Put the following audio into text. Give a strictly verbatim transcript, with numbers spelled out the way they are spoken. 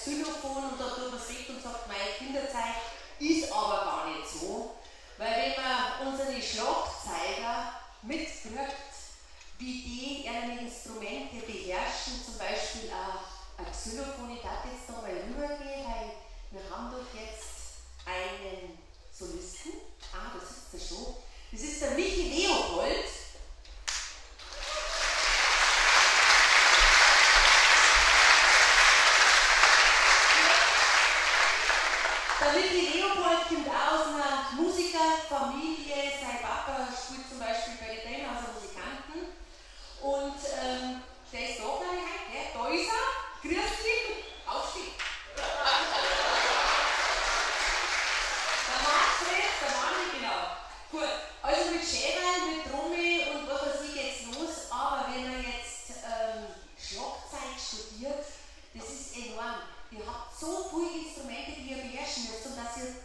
Xylophon und da tut man sich und sagt, meine Kinderzeit ist aber gar nicht so, weil wenn man unsere Schlagzeuger mitkriegt, wie die ihre Instrumente beherrschen, zum Beispiel ein Xylophon, ich darf jetzt da mal rübergehen, weil wir haben doch jetzt einen Solisten, ah, da sitzt er schon, das ist der Michi Leopold. Der Michi Leopold kommt auch aus einer Musikerfamilie, sein Papa spielt zum Beispiel bei den Trennhauser Musikanten und ähm, der ist da, glaube ich, heute, da ist er, grüß dich, aufstehen. Der Manfred, der Manni, genau. Gut, also mit Schäberl, mit Trommel und was weiß ich geht's los, aber wenn man jetzt ähm, Schlagzeug studiert, das ist enorm. Ihr habt so viele Instrumente, die ihr beherrschen müsst und dass ihr